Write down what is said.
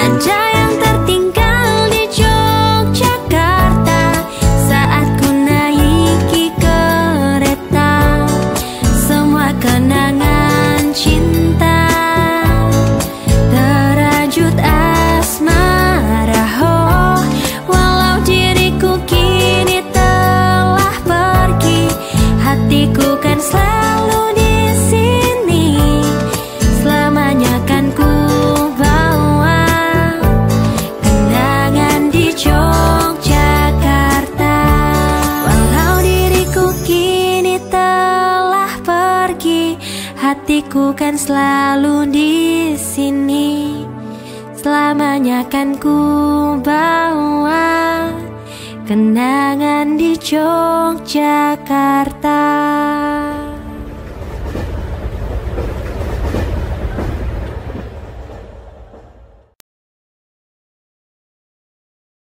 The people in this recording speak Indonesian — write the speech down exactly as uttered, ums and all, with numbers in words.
senja yang tertinggal di Yogyakarta saat ku naiki kereta. Semua kenangan cinta terajut asmara. Oh, walau diriku kini telah pergi, hatiku kan selalu di sini. Selamanya kan ku bawa kenangan di Yogyakarta. Walau diriku kini telah pergi, hatiku kan selalu di sini. Selamanya kan ku bawa kenangan di Yogyakarta.